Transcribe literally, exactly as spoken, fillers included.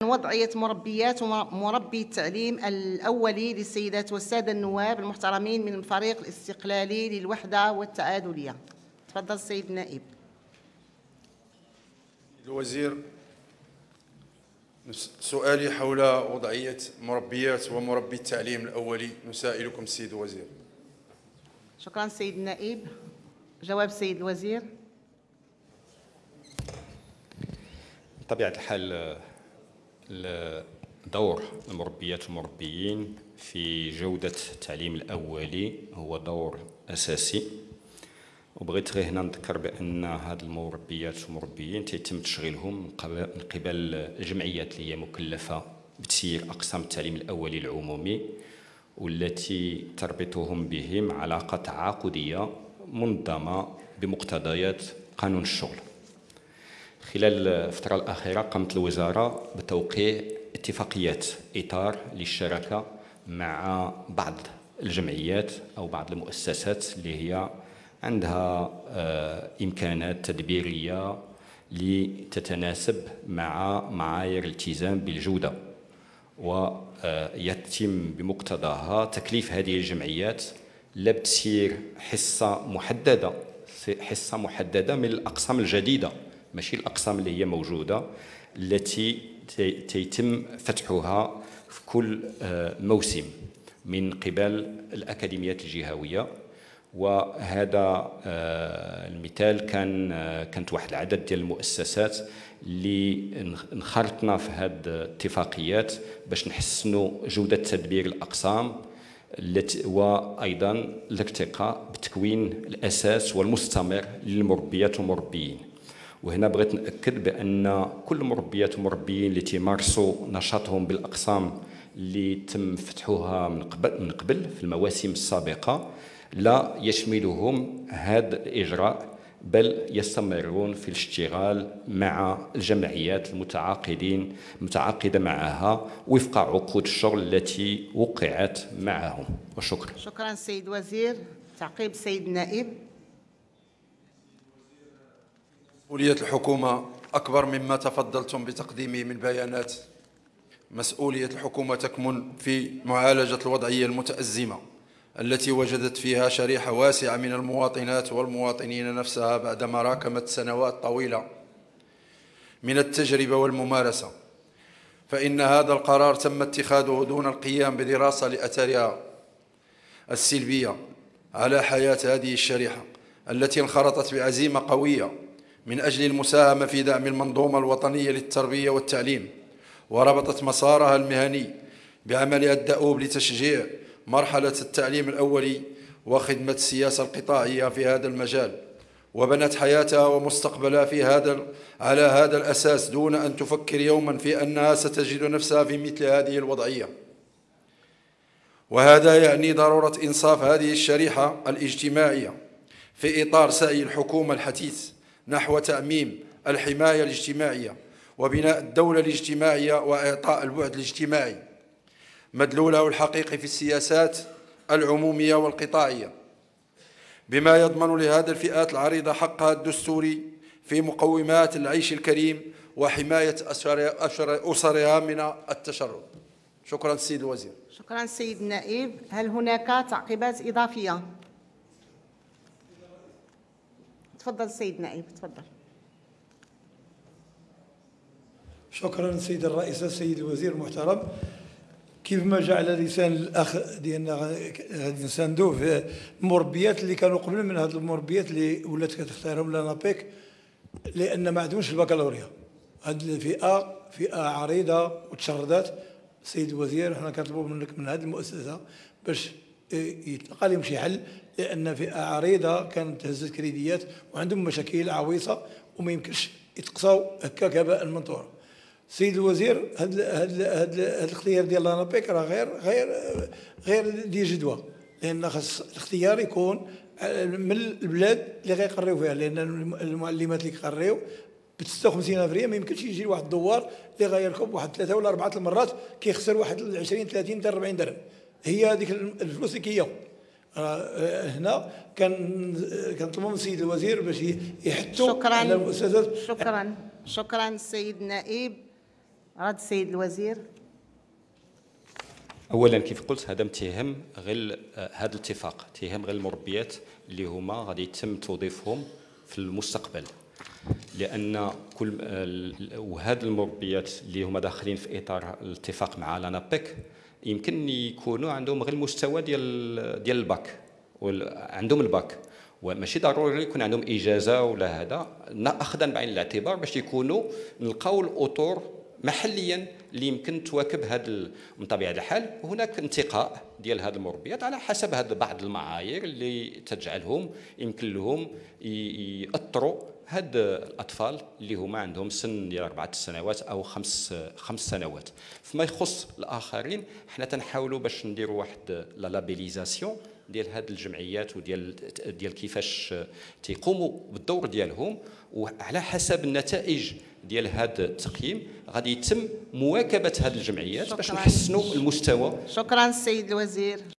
وضعية مربيات ومربي التعليم الأولي للسيدات والسادة النواب المحترمين من الفريق الاستقلالي للوحدة والتعادلية. تفضل السيد النائب. الوزير، سؤالي حول وضعية مربيات ومربي التعليم الأولي. نسائلكم السيد الوزير. شكرا السيد النائب. جواب السيد الوزير. بطبيعة الحال دور المربيات والمربيين في جودة التعليم الأولي هو دور أساسي، وبغيت غير هنا نذكر بأن هاد المربيات والمربيين تيتم تشغيلهم من قبل الجمعيات اللي هي مكلفة بتسيير أقسام التعليم الأولي العمومي، والتي تربطهم بهم علاقة تعاقدية منظمة بمقتضيات قانون الشغل. خلال الفترة الأخيرة قامت الوزارة بتوقيع اتفاقيات إطار للشراكة مع بعض الجمعيات أو بعض المؤسسات اللي هي عندها إمكانات تدبيرية لتتناسب مع معايير الالتزام بالجودة، ويتم بمقتضاها تكليف هذه الجمعيات لا بتسيير حصة محددة حصة محددة من الأقسام الجديدة، ماشي الأقسام اللي هي موجودة التي تيتم فتحها في كل موسم من قبل الأكاديميات الجهوية. وهذا المثال كان كانت واحد العدد ديال المؤسسات اللي انخرطنا في هذه الاتفاقيات باش نحسنوا جودة تدبير الأقسام، وأيضا الارتقاء بتكوين الأساس والمستمر للمربيات والمربيين. وهنا بغيت نأكد بأن كل المربيات والمربيين اللي تيمارسوا نشاطهم بالأقسام اللي تم فتحها من قبل من قبل في المواسم السابقة لا يشملهم هذا الإجراء، بل يستمرون في الاشتغال مع الجمعيات المتعاقدين المتعاقدة معها وفق عقود الشغل التي وقعت معهم. وشكرا. شكرا سيد وزير. تعقيب السيد النائب. مسؤولية الحكومة أكبر مما تفضلتم بتقديمه من بيانات. مسؤولية الحكومة تكمن في معالجة الوضعية المتأزمة التي وجدت فيها شريحة واسعة من المواطنات والمواطنين نفسها بعد مراكمة سنوات طويلة من التجربة والممارسة، فإن هذا القرار تم اتخاذه دون القيام بدراسة لأثرها السلبية على حياة هذه الشريحة التي انخرطت بعزيمة قوية من أجل المساهمة في دعم المنظومة الوطنية للتربية والتعليم، وربطت مسارها المهني بعملها الدؤوب لتشجيع مرحلة التعليم الأولي وخدمة السياسة القطاعية في هذا المجال، وبنت حياتها ومستقبلها في هذا على هذا الأساس دون أن تفكر يوما في أنها ستجد نفسها في مثل هذه الوضعية. وهذا يعني ضرورة إنصاف هذه الشريحة الاجتماعية في إطار سعي الحكومة الحثيث نحو تعميم الحماية الاجتماعية وبناء الدولة الاجتماعية وإعطاء البعد الاجتماعي مدلوله الحقيقي في السياسات العمومية والقطاعية، بما يضمن لهذه الفئات العريضة حقها الدستوري في مقومات العيش الكريم وحماية أسرها من التشرد. شكرا السيد الوزير. شكرا السيد النائب. هل هناك تعقيبات إضافية؟ تفضل السيد النائب. تفضل. شكرا سيد الرئيس. السيد الوزير المحترم، كيف ما جعل لسان الاخ ديالنا غادي نساندوه في المربيات اللي كانوا قبل من هذه المربيات اللي ولات كتختارهم لا نابيك لان ما عندهمش البكالوريا. هذه الفئه فئه عريضه وتشردات. سيد الوزير، حنا كنطلبوا منك من هذه المؤسسه باش يتلقى لهم شي حل، لان فئه عريضه كانت تهزت كريديات وعندهم مشاكل عويصه وما يمكنش يتقصاو هكاك هباء منثورا. سيد الوزير، هاد هاد هاد الاختيار ديال لانابيك راه غير غير غير ديال جدوى، لان خاص الاختيار يكون من البلاد اللي غيقريو فيها، لان المعلمات اللي كيقريو ب ستة وخمسين ألف ما يمكنش يجي واحد الدوار اللي غيركب واحد ثلاثه ولا اربعه المرات كيخسر واحد عشرين ثلاثين حتى أربعين درهم. هي هذيك الفلوس اللي كياو. هنا كان كنطلبوا من السيد الوزير باش يحثوا على المؤسسات. شكرا شكرا السيد النائب. رد السيد الوزير. اولا كيف قلت هذا متهم غير هذا الاتفاق تهم غير المربيات اللي هما غادي يتم توظيفهم في المستقبل، لان كل وهاد المربيات اللي هما داخلين في اطار الاتفاق مع لانابيك يمكن يكونوا عندهم غير المستوى ديال ديال الباك، عندهم الباك وماشي ضروري يكون عندهم اجازه ولا هذا، اخذا بعين الاعتبار باش يكونوا نلقاو الاطور محليا اللي يمكن تواكب هذا. من طبيعه الحال هناك انتقاء ديال هذه المربيات على حسب هذا بعض المعايير اللي تجعلهم يمكن لهم ياثروا هاد الاطفال اللي هما عندهم سن ديال اربعه سنوات او خمس خمس سنوات. فيما يخص الاخرين حنا تنحاولوا باش نديروا واحد لا لابيليزاسيون ديال هاد الجمعيات وديال ديال كيفاش تيقوموا بالدور ديالهم، وعلى حسب النتائج ديال هذا التقييم غادي يتم مواكبه هذه الجمعيات باش نحسنوا المستوى. شكرا السيد الوزير.